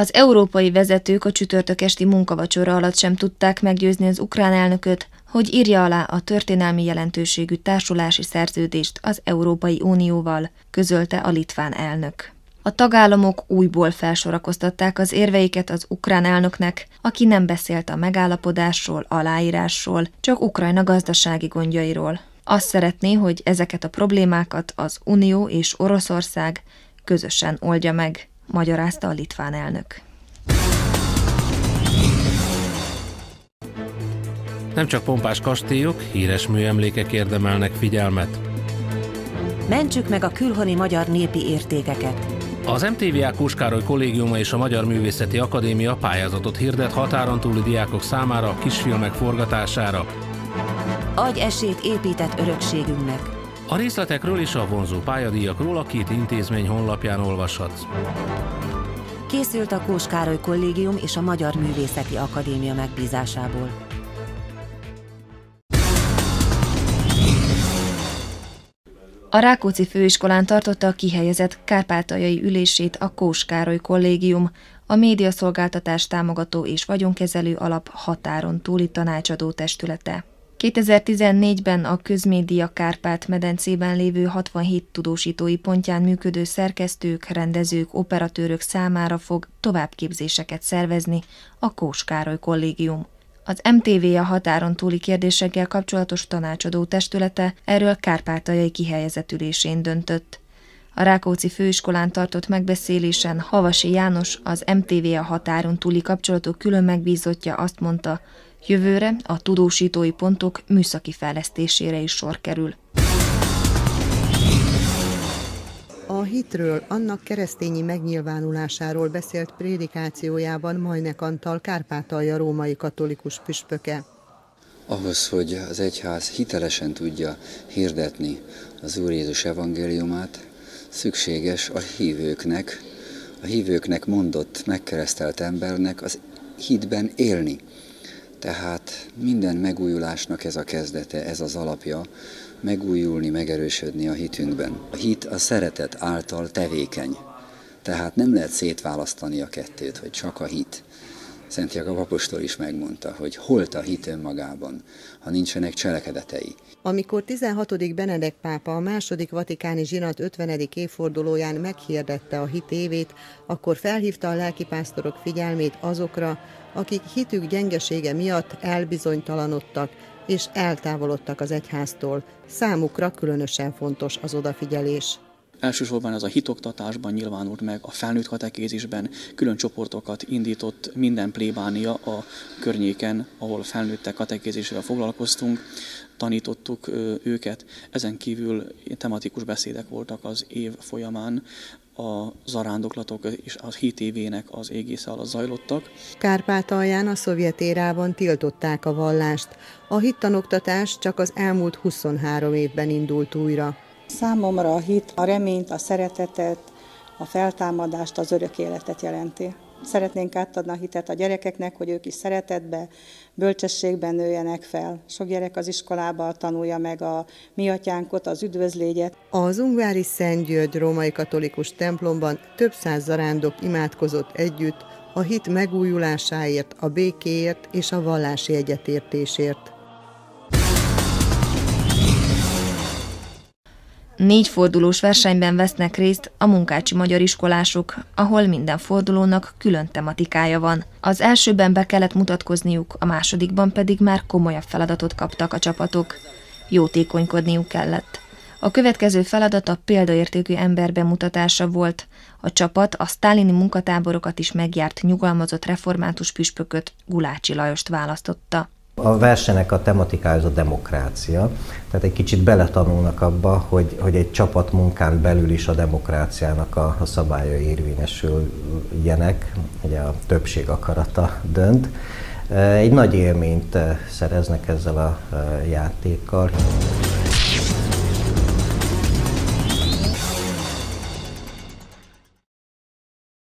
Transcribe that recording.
Az európai vezetők a csütörtök esti munkavacsora alatt sem tudták meggyőzni az ukrán elnököt, hogy írja alá a történelmi jelentőségű társulási szerződést az Európai Unióval, közölte a litván elnök. A tagállamok újból felsorakoztatták az érveiket az ukrán elnöknek, aki nem beszélt a megállapodásról, aláírásról, csak Ukrajna gazdasági gondjairól. Azt szeretné, hogy ezeket a problémákat az Unió és Oroszország közösen oldja meg, magyarázta a litván elnök. Nem csak pompás kastélyok, híres műemlékek érdemelnek figyelmet. Mentsük meg a külhoni magyar népi értékeket. Az MTV Ákos Károly Kollégiuma és a Magyar Művészeti Akadémia pályázatot hirdet határon túli diákok számára kisfilmek forgatására. Adj esélyt épített örökségünknek. A részletekről és a vonzó pályadíjakról a két intézmény honlapján olvashatsz. Készült a Kós Károly Kollégium és a Magyar Művészeti Akadémia megbízásából. A Rákóczi Főiskolán tartotta a kihelyezett kárpátaljai ülését a Kós Károly Kollégium, a médiaszolgáltatás támogató és vagyonkezelő alap határon túli tanácsadó testülete. 2014-ben a Közmédia Kárpát-medencében lévő 67 tudósítói pontján működő szerkesztők, rendezők, operatőrök számára fog továbbképzéseket szervezni a Kós Károly Kollégium. Az MTV a határon túli kérdésekkel kapcsolatos tanácsadó testülete erről kárpátaljai kihelyezett ülésén döntött. A Rákóczi Főiskolán tartott megbeszélésen Havasi János, az MTV a határon túli kapcsolatok külön megbízottja azt mondta, jövőre a tudósítói pontok műszaki fejlesztésére is sor kerül. A hitről, annak keresztényi megnyilvánulásáról beszélt prédikációjában Majnek Antal Kárpátalja római katolikus püspöke. Ahhoz, hogy az egyház hitelesen tudja hirdetni az Úr Jézus evangéliumát, szükséges a hívőknek mondott, megkeresztelt embernek az hitben élni. Tehát minden megújulásnak ez a kezdete, ez az alapja, megújulni, megerősödni a hitünkben. A hit a szeretet által tevékeny, tehát nem lehet szétválasztani a kettőt, hogy csak a hit. Szent Jakab apostol is megmondta, hogy holt a hit önmagában, ha nincsenek cselekedetei. Amikor 16. Benedek pápa a második vatikáni zsinat 50. évfordulóján meghirdette a hit évét, akkor felhívta a lelkipásztorok figyelmét azokra, akik hitük gyengesége miatt elbizonytalanodtak és eltávolodtak az egyháztól. Számukra különösen fontos az odafigyelés. Elsősorban ez a hitoktatásban nyilvánult meg, a felnőtt katekézisben külön csoportokat indított minden plébánia a környéken, ahol felnőttek katekézésével foglalkoztunk, tanítottuk őket. Ezen kívül tematikus beszédek voltak az év folyamán, a zarándoklatok és a hit évének az égésze alatt zajlottak. Kárpátalján a szovjet érában tiltották a vallást. A hittanoktatás csak az elmúlt 23 évben indult újra. Számomra a hit a reményt, a szeretetet, a feltámadást, az örök életet jelenti. Szeretnénk átadni a hitet a gyerekeknek, hogy ők is szeretetbe, bölcsességben nőjenek fel. Sok gyerek az iskolában tanulja meg a mi atyánkot, az üdvözlégyet. Az ungvári Szent György római katolikus templomban több száz zarándok imádkozott együtt a hit megújulásáért, a békéért és a vallási egyetértésért. 4 fordulós versenyben vesznek részt a munkácsi magyar iskolások, ahol minden fordulónak külön tematikája van. Az elsőben be kellett mutatkozniuk, a másodikban pedig már komolyabb feladatot kaptak a csapatok. Jótékonykodniuk kellett. A következő feladat a példaértékű ember bemutatása volt. A csapat a sztálini munkatáborokat is megjárt nyugalmazott református püspököt, Gulácsi Lajost választotta. A versenynek a tematikája az a demokrácia, tehát egy kicsit beletanulnak abba, hogy egy csapatmunkán belül is a demokráciának a szabályai érvényesüljenek, ugye a többség akarata dönt. Egy nagy élményt szereznek ezzel a játékkal.